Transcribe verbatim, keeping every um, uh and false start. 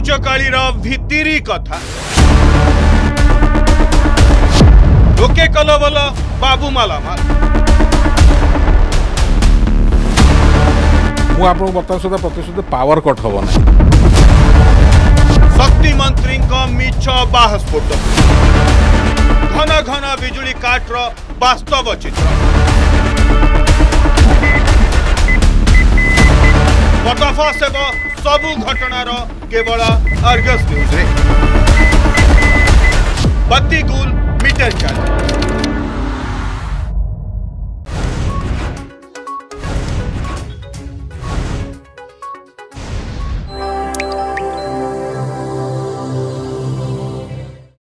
लुचकाली भितिरी कथा लोके कल बोल बाबू मालामाल मु आपको बता सुधा प्रतिशत पावर कट हम ना शक्ति मंत्री मिछ बाहस्फोट घन घन बिजुली काट्र वास्तव चित्र पर्दाफाश सबु घटनार केवल अर्गस न्यूज रे बत्ती गुल मीटर चार्ज।